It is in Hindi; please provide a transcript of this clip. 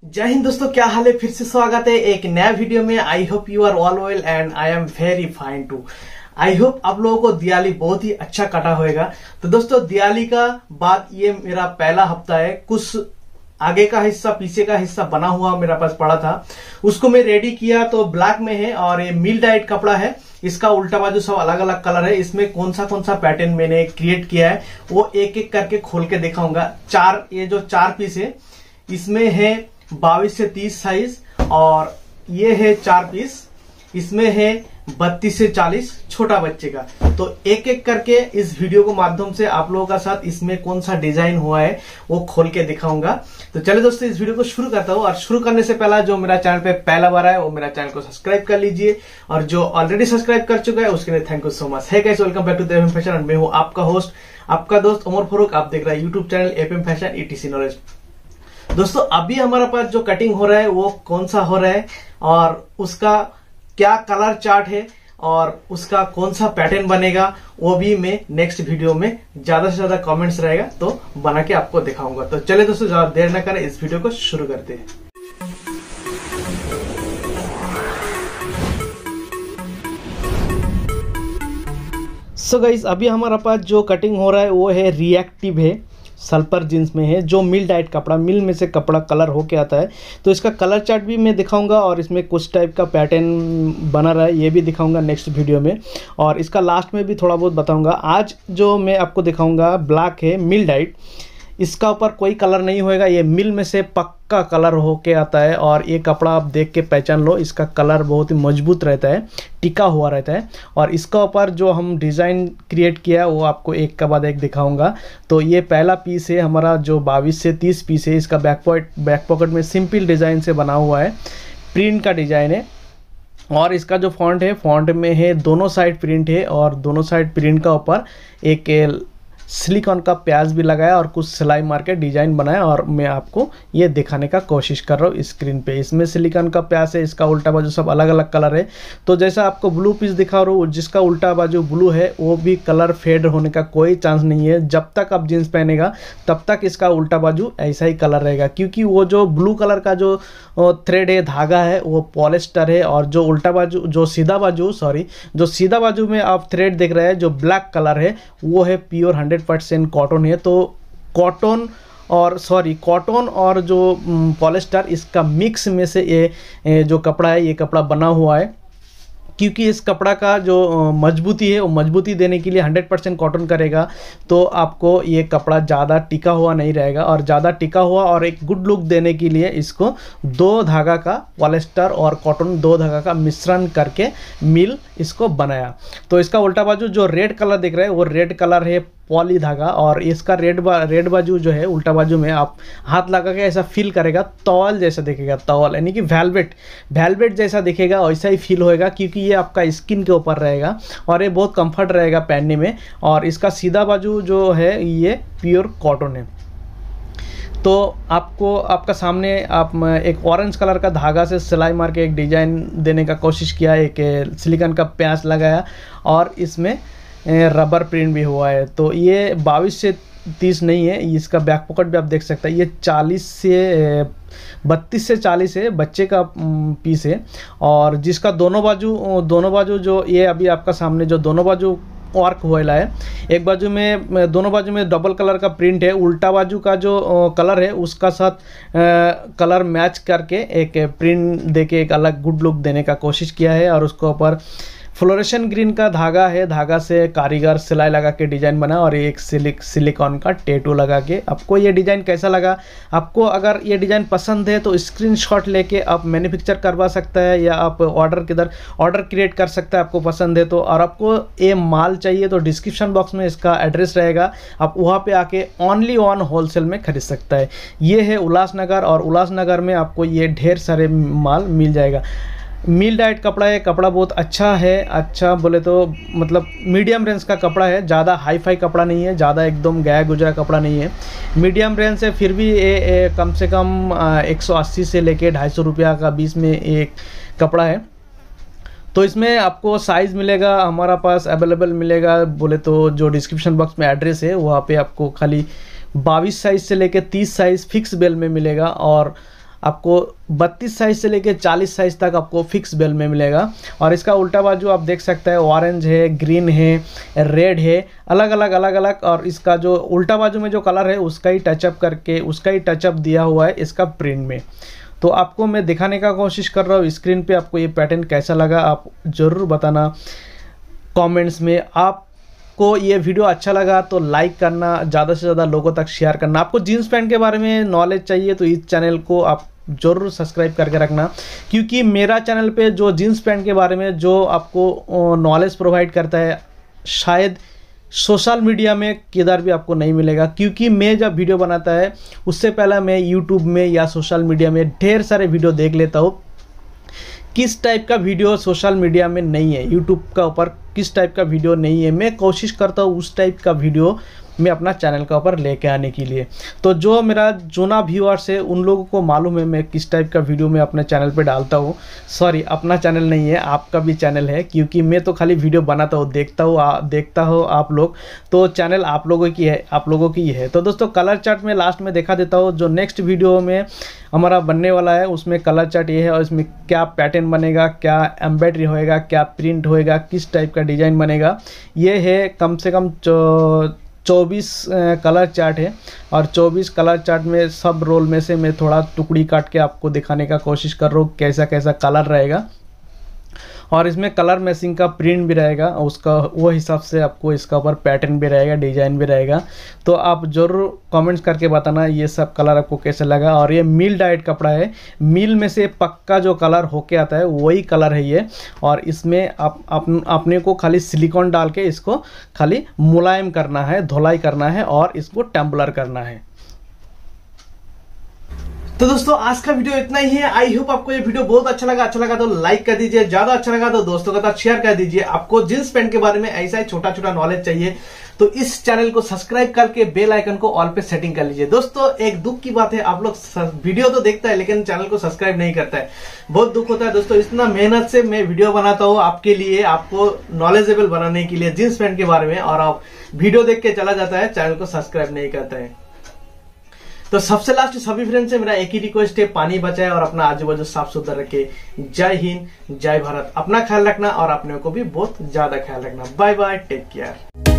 जय हिंद दोस्तों, क्या हाल है। फिर से स्वागत है एक नया वीडियो में। I hope you are all well and I am very fine too. I hope आप लोगों को दिवाली बहुत ही अच्छा कटा होएगा। तो दोस्तों, दिवाली का बाद ये मेरा पहला हफ्ता है। कुछ आगे का हिस्सा पीछे का हिस्सा बना हुआ मेरे पास पड़ा था, उसको मैं रेडी किया। तो ब्लैक में है और ये मिल डाइट कपड़ा है। इसका उल्टा बाजू सब अलग अलग कलर है। इसमें कौन सा पैटर्न मैंने क्रिएट किया है वो एक एक करके खोल के दिखाऊंगा। ये जो चार पीस है, इसमें है 22 से 30 साइज, और ये है 4 पीस, इसमें है 32 से 40 छोटा बच्चे का। तो एक एक करके इस वीडियो के माध्यम से आप लोगों का साथ इसमें कौन सा डिजाइन हुआ है वो खोल के दिखाऊंगा। तो चलिए दोस्तों, इस वीडियो को शुरू करता हूँ। और शुरू करने से पहला जो मेरा चैनल पे पहला बार है वो मेरा चैनल को सब्सक्राइब कर लीजिए, और जो ऑलरेडी सब्सक्राइब कर चुका है उसके लिए thank you so much. Hi guys, welcome back to the FM fashion. मैं हूँ आपका होस्ट, आपका दोस्त उमर फारूक। आप देख रहे हैं YouTube channel FM fashion ETC knowledge. दोस्तों, अभी हमारे पास जो कटिंग हो रहा है वो कौन सा हो रहा है, और उसका क्या कलर चार्ट है, और उसका कौन सा पैटर्न बनेगा, वो भी मैं नेक्स्ट वीडियो में ज्यादा से ज्यादा कमेंट्स रहेगा तो बना के आपको दिखाऊंगा। तो चलिए दोस्तों, ज्यादा देर न करें, इस वीडियो को शुरू करते हैं। सो गाइस, अभी हमारा पास जो कटिंग हो रहा है वो है रिएक्टिव है, सल्फर जींस में है, जो मिल डाइट कपड़ा, मिल में से कपड़ा कलर होके आता है। तो इसका कलर चार्ट भी मैं दिखाऊंगा, और इसमें कुछ टाइप का पैटर्न बना रहा है ये भी दिखाऊंगा नेक्स्ट वीडियो में, और इसका लास्ट में भी थोड़ा बहुत बताऊंगा। आज जो मैं आपको दिखाऊंगा ब्लैक है, मिल डाइट। इसका ऊपर कोई कलर नहीं होएगा, ये मिल में से पक्का कलर होके आता है। और ये कपड़ा आप देख के पहचान लो, इसका कलर बहुत ही मजबूत रहता है, टिका हुआ रहता है। और इसका ऊपर जो हम डिज़ाइन क्रिएट किया है वो आपको एक के बाद एक दिखाऊंगा। तो ये पहला पीस है हमारा, जो 22 से 30 पीस है। इसका बैक पॉकेट में सिंपल डिज़ाइन से बना हुआ है, प्रिंट का डिज़ाइन है। और इसका जो फॉन्ट है, फॉन्ट में है दोनों साइड प्रिंट है, और दोनों साइड प्रिंट का ऊपर एक सिलिकॉन का प्याज भी लगाया और कुछ सिलाई मार के डिजाइन बनाया, और मैं आपको ये दिखाने का कोशिश कर रहा हूँ स्क्रीन पे। इसमें सिलिकॉन का प्याज है, इसका उल्टा बाजू सब अलग अलग कलर है। तो जैसा आपको ब्लू पीस दिखा रहा हूँ, जिसका उल्टा बाजू ब्लू है वो भी कलर फेड होने का कोई चांस नहीं है। जब तक आप जीन्स पहनेगा तब तक इसका उल्टा बाजू ऐसा ही कलर रहेगा, क्योंकि वो जो ब्लू कलर का जो थ्रेड है, धागा है, वो पॉलिस्टर है। और जो उल्टा बाजू, जो सीधा बाजू में आप थ्रेड देख रहे हैं, जो ब्लैक कलर है, वो है प्योर 100% कॉटन है। तो कॉटन और जो पॉलिस्टर, इसका मिक्स में से ये जो कपड़ा है, ये कपड़ा बना हुआ है। क्योंकि इस कपड़ा का जो मजबूती है वो मजबूती देने के लिए 100% कॉटन करेगा, तो आपको ये कपड़ा ज़्यादा टिका हुआ नहीं रहेगा। और ज़्यादा टिका हुआ और एक गुड लुक देने के लिए इसको 2 धागा का, पॉलिस्टर और कॉटन 2 धागा का मिश्रण करके मिल इसको बनाया। तो इसका उल्टा बाजू जो रेड कलर दिख रहा है वो रेड कलर है पॉली धागा, और इसका रेड बाजू जो है, उल्टा बाजू में आप हाथ लगा के ऐसा फील करेगा, तौल जैसा दिखेगा, तौल यानी कि वेलवेट जैसा दिखेगा, वैसा ही फील होएगा, क्योंकि ये आपका स्किन के ऊपर रहेगा और ये बहुत कंफर्ट रहेगा पहनने में। और इसका सीधा बाजू जो है ये प्योर कॉटन है। तो आपको आपका सामने आप एक ऑरेंज कलर का धागा से सिलाई मार के एक डिजाइन देने का कोशिश किया, एक सिलिकॉन का प्यास लगाया, और इसमें रबर प्रिंट भी हुआ है। तो ये 22 से 30 नहीं है, इसका बैक पॉकेट भी आप देख सकते हैं, ये 32 से 40 है, बच्चे का पीस है। और जिसका दोनों बाजू जो ये अभी आपका सामने जो दोनों बाजू वर्क हुआ है, एक बाजू में, दोनों बाजू में डबल कलर का प्रिंट है। उल्टा बाजू का जो कलर है उसका साथ कलर मैच करके एक प्रिंट देके एक अलग गुड लुक देने का कोशिश किया है। और उसके ऊपर फ्लोरेसेंट ग्रीन का धागा है, धागा से कारीगर सिलाई लगा के डिज़ाइन बना, और एक सिलिकॉन का टैटू लगा के। आपको ये डिज़ाइन कैसा लगा? आपको अगर ये डिज़ाइन पसंद है तो स्क्रीनशॉट लेके आप मैन्युफैक्चर करवा सकता है, या आप ऑर्डर क्रिएट कर सकता है, आपको पसंद है तो। और आपको ये माल चाहिए तो डिस्क्रिप्शन बॉक्स में इसका एड्रेस रहेगा, आप वहाँ पे आके ओनली ऑन होलसेल में खरीद सकता है। ये है उल्लासनगर, और उल्लासनगर में आपको ये ढेर सारे माल मिल जाएगा। मिल डाइट कपड़ा है, कपड़ा बहुत अच्छा है, अच्छा बोले तो मतलब मीडियम रेंज का कपड़ा है, ज़्यादा हाई फाई कपड़ा नहीं है, ज़्यादा एकदम गया गुजरा कपड़ा नहीं है, मीडियम रेंज है। फिर भी ये कम से कम 180 से लेके 250 रुपया का बीच में एक कपड़ा है। तो इसमें आपको साइज़ मिलेगा, हमारा पास अवेलेबल मिलेगा बोले तो जो डिस्क्रिप्शन बॉक्स में एड्रेस है वहाँ पे आपको खाली 22 साइज़ से लेके 30 साइज़ फिक्स बेल में मिलेगा। और आपको 32 साइज से लेके 40 साइज तक आपको फिक्स बेल में मिलेगा। और इसका उल्टा बाजू आप देख सकते हैं, ऑरेंज है, ग्रीन है, रेड है, अलग अलग। और इसका जो उल्टा बाजू में जो कलर है उसका ही टचअप करके उसका ही टचअप दिया हुआ है इसका प्रिंट में। तो आपको मैं दिखाने का कोशिश कर रहा हूँ स्क्रीन पे। आपको ये पैटर्न कैसा लगा आप ज़रूर बताना कमेंट्स में। आपको ये वीडियो अच्छा लगा तो लाइक करना, ज़्यादा से ज़्यादा लोगों तक शेयर करना। आपको जीन्स पैंट के बारे में नॉलेज चाहिए तो इस चैनल को आप ज़रूर सब्सक्राइब करके रखना, क्योंकि मेरा चैनल पे जो जीन्स पैंट के बारे में जो आपको नॉलेज प्रोवाइड करता है शायद सोशल मीडिया में किधर भी आपको नहीं मिलेगा। क्योंकि मैं जब वीडियो बनाता है उससे पहले मैं यूट्यूब में या सोशल मीडिया में ढेर सारे वीडियो देख लेता हूँ, किस टाइप का वीडियो सोशल मीडिया में नहीं है, यूट्यूब का ऊपर किस टाइप का वीडियो नहीं है, मैं कोशिश करता हूँ उस टाइप का वीडियो मैं अपना चैनल का ऊपर लेके आने के लिए। तो जो मेरा जूना व्यूअर्स है उन लोगों को मालूम है मैं किस टाइप का वीडियो मैं अपने चैनल पे डालता हूँ। सॉरी, अपना चैनल नहीं है, आपका भी चैनल है, क्योंकि मैं तो खाली वीडियो बनाता हूँ, देखता हो आप लोग, तो चैनल आप लोगों की है, आप लोगों की है। तो दोस्तों कलर चार्ट में लास्ट में दिखा देता हूँ जो नेक्स्ट वीडियो में हमारा बनने वाला है, उसमें कलर चार्ट ये है और इसमें क्या पैटर्न बनेगा, क्या एम्ब्रॉयडरी होएगा, क्या प्रिंट होएगा, किस टाइप का डिज़ाइन बनेगा। ये है कम से कम 24 कलर चार्ट है और 24 कलर चार्ट में सब रोल में से मैं थोड़ा टुकड़ी काट के आपको दिखाने का कोशिश कर रहा हूँ कैसा कैसा कलर रहेगा। और इसमें कलर मैचिंग का प्रिंट भी रहेगा, उसका वो हिसाब से आपको इसका ऊपर पैटर्न भी रहेगा, डिजाइन भी रहेगा। तो आप ज़रूर कमेंट्स करके बताना ये सब कलर आपको कैसे लगा। और ये मिल डाइट कपड़ा है, मिल में से पक्का जो कलर होके आता है वही कलर है ये। और इसमें अपने को खाली सिलिकॉन डाल के इसको खाली मुलायम करना है, धुलाई करना है और इसको टेम्पलर करना है। तो दोस्तों आज का वीडियो इतना ही है। आई होप आपको ये वीडियो बहुत अच्छा लगा तो लाइक कर दीजिए, ज्यादा अच्छा लगा तो दोस्तों के साथ शेयर कर दीजिए। आपको जींस पैंट के बारे में ऐसा ही छोटा छोटा नॉलेज चाहिए तो इस चैनल को सब्सक्राइब करके बेल आइकन को ऑल पे सेटिंग कर लीजिए। दोस्तों एक दुख की बात है, आप लोग वीडियो तो देखता है लेकिन चैनल को सब्सक्राइब नहीं करता है, बहुत दुख होता है दोस्तों। इतना मेहनत से मैं वीडियो बनाता हूँ आपके लिए, आपको नॉलेजेबल बनाने के लिए जींस पैंट के बारे में, और आप वीडियो देख के चला जाता है, चैनल को सब्सक्राइब नहीं करता है। तो सबसे लास्ट सभी फ्रेंड से मेरा एक ही रिक्वेस्ट है, पानी बचाए और अपना आजू बाजू साफ सुथरा रखे। जय हिंद, जय भारत। अपना ख्याल रखना और अपने को भी बहुत ज्यादा ख्याल रखना। Bye bye, take care.